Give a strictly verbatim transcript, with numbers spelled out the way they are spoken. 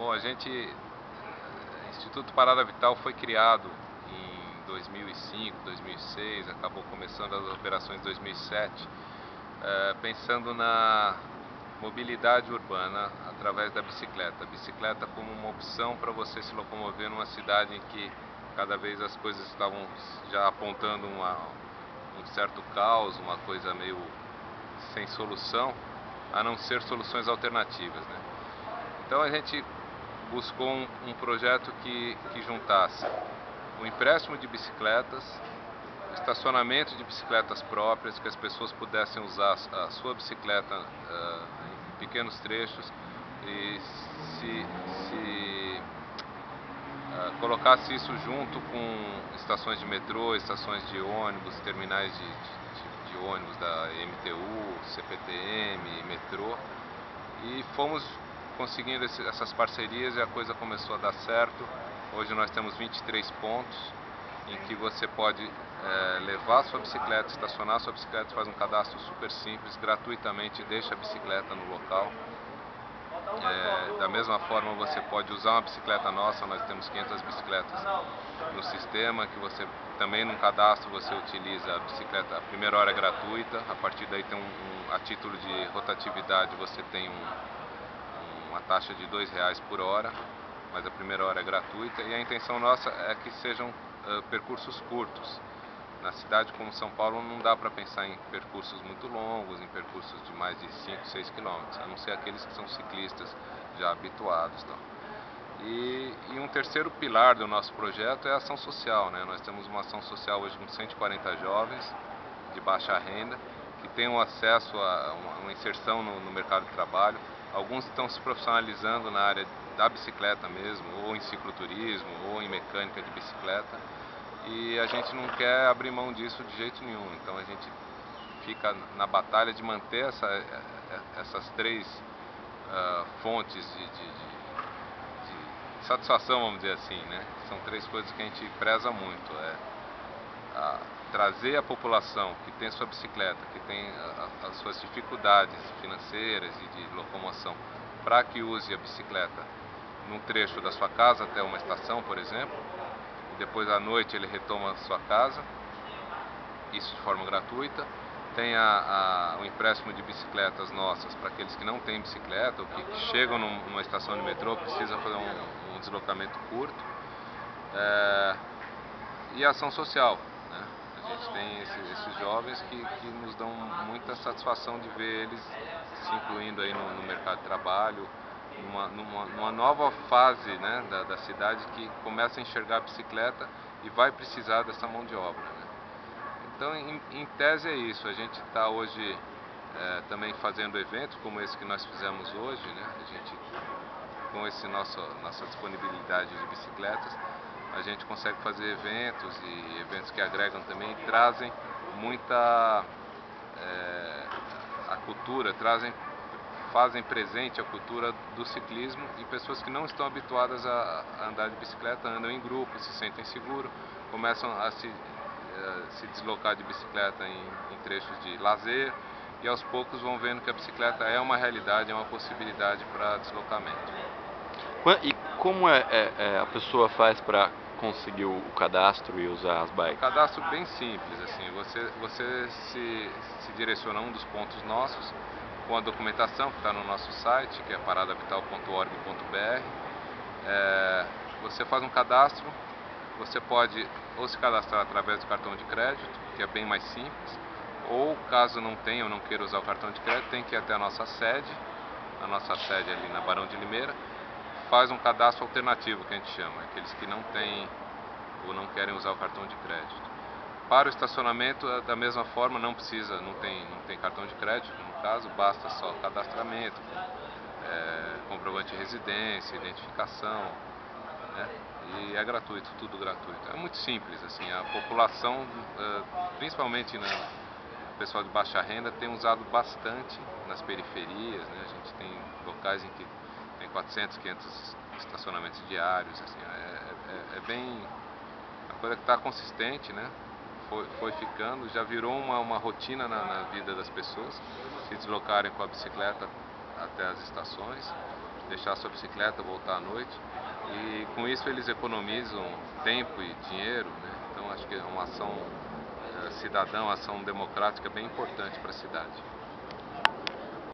Bom, a gente, o Instituto Parada Vital foi criado em dois mil e cinco, dois mil e seis, acabou começando as operações em dois mil e sete, é, pensando na mobilidade urbana através da bicicleta. A bicicleta como uma opção para você se locomover numa cidade em que cada vez as coisas estavam já apontando uma, um certo caos, uma coisa meio sem solução, a não ser soluções alternativas, né? Então a gente buscou um, um projeto que, que juntasse o empréstimo de bicicletas, estacionamento de bicicletas próprias, que as pessoas pudessem usar a sua bicicleta uh, em pequenos trechos e se, se uh, colocasse isso junto com estações de metrô, estações de ônibus, terminais de, de, de ônibus da M T U, C P T M, metrô, e fomos conseguindo esse, essas parcerias e a coisa começou a dar certo. Hoje nós temos vinte e três pontos em que você pode é, levar sua bicicleta, estacionar sua bicicleta, faz um cadastro super simples, gratuitamente deixa a bicicleta no local. É, da mesma forma você pode usar uma bicicleta nossa, nós temos quinhentas bicicletas no sistema, que você também num cadastro você utiliza a bicicleta, a primeira hora é gratuita, a partir daí tem um, um a título de rotatividade você tem um uma taxa de dois reais por hora, mas a primeira hora é gratuita, e a intenção nossa é que sejam uh, percursos curtos. Na cidade como São Paulo não dá para pensar em percursos muito longos, em percursos de mais de cinco, seis quilômetros, a não ser aqueles que são ciclistas já habituados. Então. E, e um terceiro pilar do nosso projeto é a ação social, né? Nós temos uma ação social hoje com cento e quarenta jovens de baixa renda, que têm um acesso a uma, uma inserção no, no mercado de trabalho. Alguns estão se profissionalizando na área da bicicleta mesmo, ou em cicloturismo, ou em mecânica de bicicleta, e a gente não quer abrir mão disso de jeito nenhum. Então a gente fica na batalha de manter essa, essas três uh, fontes de, de, de, de satisfação, vamos dizer assim, né? São três coisas que a gente preza muito. É a, trazer a população que tem sua bicicleta, que tem a, as suas dificuldades financeiras e de locomoção, para que use a bicicleta num trecho da sua casa até uma estação, por exemplo, e depois à noite ele retoma a sua casa, isso de forma gratuita. Tem a, a, o empréstimo de bicicletas nossas para aqueles que não têm bicicleta ou que chegam num, numa estação de metrô, precisam fazer um, um deslocamento curto. É, e a ação social, né? A gente tem esse, esses jovens que, que nos dão muita satisfação de ver eles se incluindo aí no, no mercado de trabalho, numa, numa, numa nova fase, né, da, da cidade, que começa a enxergar a bicicleta e vai precisar dessa mão de obra, né? Então, em, em tese é isso. A gente está hoje é, também fazendo eventos como esse que nós fizemos hoje, né? A gente, com esse nosso, nossa disponibilidade de bicicletas, a gente consegue fazer eventos e eventos que agregam também, trazem muita é, a cultura, trazem, fazem presente a cultura do ciclismo, e pessoas que não estão habituadas a, a andar de bicicleta andam em grupo, se sentem seguros, começam a se, a se deslocar de bicicleta em, em trechos de lazer, e aos poucos vão vendo que a bicicleta é uma realidade, é uma possibilidade para deslocamento. E como é, é, é a pessoa faz para conseguir o, o cadastro e usar as bikes? Um cadastro bem simples, assim, você, você se, se direciona a um dos pontos nossos com a documentação que está no nosso site, que é parada vital ponto org ponto br. É, você faz um cadastro, você pode ou se cadastrar através do cartão de crédito, que é bem mais simples, ou caso não tenha ou não queira usar o cartão de crédito, tem que ir até a nossa sede, a nossa sede ali na Barão de Limeira, faz um cadastro alternativo, que a gente chama, aqueles que não têm ou não querem usar o cartão de crédito. Para o estacionamento, da mesma forma, não precisa, não tem, não tem cartão de crédito, no caso, basta só cadastramento, é, comprovante de residência, identificação, né? E é gratuito, tudo gratuito. É muito simples, assim, a população, principalmente na pessoal de baixa renda, tem usado bastante nas periferias, né? A gente tem locais em que tem quatrocentos, quinhentos estacionamentos diários, assim, é, é, é bem, a coisa que está consistente, né? Foi, foi ficando, já virou uma, uma rotina na, na vida das pessoas se deslocarem com a bicicleta até as estações, deixar sua bicicleta, voltar à noite. E com isso eles economizam tempo e dinheiro, né? Então acho que é uma ação eh, cidadã, uma ação democrática bem importante para a cidade.